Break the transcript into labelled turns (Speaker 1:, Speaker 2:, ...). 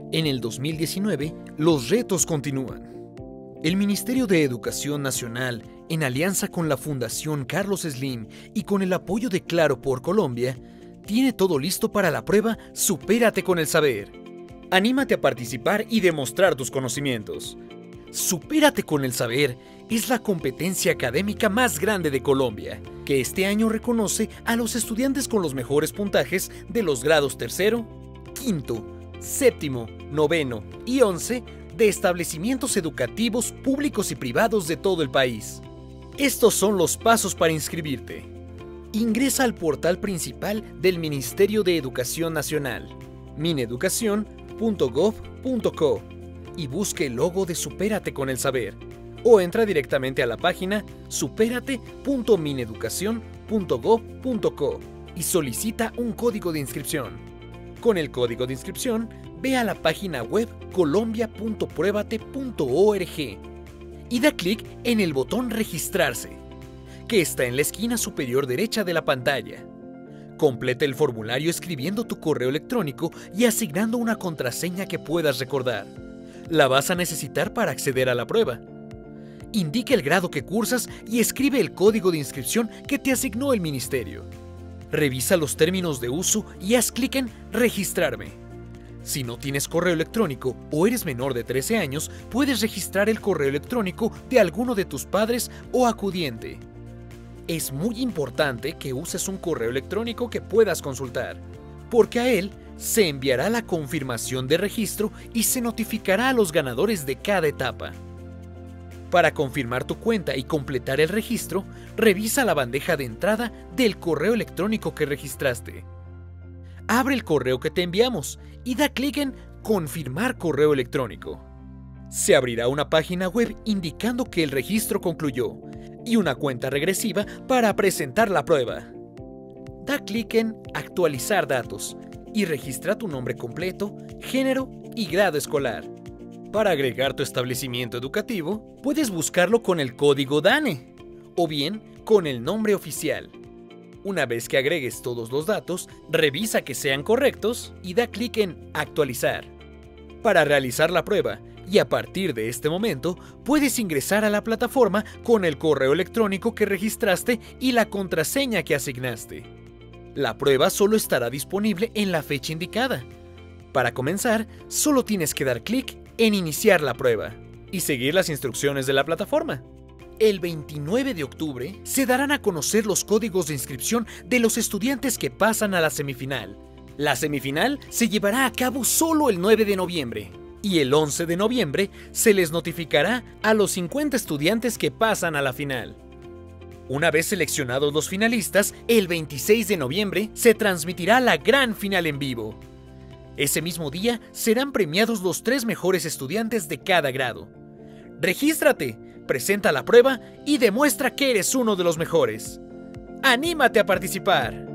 Speaker 1: En el 2019, los retos continúan. El Ministerio de Educación Nacional, en alianza con la Fundación Carlos Slim y con el apoyo de Claro por Colombia, tiene todo listo para la prueba Supérate con el Saber. Anímate a participar y demostrar tus conocimientos. Supérate con el Saber es la competencia académica más grande de Colombia, que este año reconoce a los estudiantes con los mejores puntajes de los grados 3º, 5º, 7º, 9º y 11 de establecimientos educativos públicos y privados de todo el país. Estos son los pasos para inscribirte. Ingresa al portal principal del Ministerio de Educación Nacional, mineducacion.gov.co, y busque el logo de Supérate con el Saber, o entra directamente a la página superate.mineducacion.gov.co y solicita un código de inscripción. Con el código de inscripción, ve a la página web colombia.pruebate.org y da clic en el botón Registrarse, que está en la esquina superior derecha de la pantalla. Completa el formulario escribiendo tu correo electrónico y asignando una contraseña que puedas recordar. La vas a necesitar para acceder a la prueba. Indica el grado que cursas y escribe el código de inscripción que te asignó el ministerio. Revisa los términos de uso y haz clic en Registrarme. Si no tienes correo electrónico o eres menor de 13 años, puedes registrar el correo electrónico de alguno de tus padres o acudiente. Es muy importante que uses un correo electrónico que puedas consultar, porque a él se enviará la confirmación de registro y se notificará a los ganadores de cada etapa. Para confirmar tu cuenta y completar el registro, revisa la bandeja de entrada del correo electrónico que registraste. Abre el correo que te enviamos y da clic en Confirmar correo electrónico. Se abrirá una página web indicando que el registro concluyó y una cuenta regresiva para presentar la prueba. Da clic en Actualizar datos y registra tu nombre completo, género y grado escolar. Para agregar tu establecimiento educativo, puedes buscarlo con el código DANE o bien con el nombre oficial. Una vez que agregues todos los datos, revisa que sean correctos y da clic en Actualizar. Para realizar la prueba, y a partir de este momento, puedes ingresar a la plataforma con el correo electrónico que registraste y la contraseña que asignaste. La prueba solo estará disponible en la fecha indicada. Para comenzar, solo tienes que dar clic en Iniciar la prueba y seguir las instrucciones de la plataforma. El 29 de octubre se darán a conocer los códigos de inscripción de los estudiantes que pasan a la semifinal. La semifinal se llevará a cabo solo el 9 de noviembre y el 11 de noviembre se les notificará a los 50 estudiantes que pasan a la final. Una vez seleccionados los finalistas, el 26 de noviembre se transmitirá la gran final en vivo. Ese mismo día serán premiados los 3 mejores estudiantes de cada grado. ¡Regístrate! Presenta la prueba y demuestra que eres uno de los mejores. ¡Anímate a participar!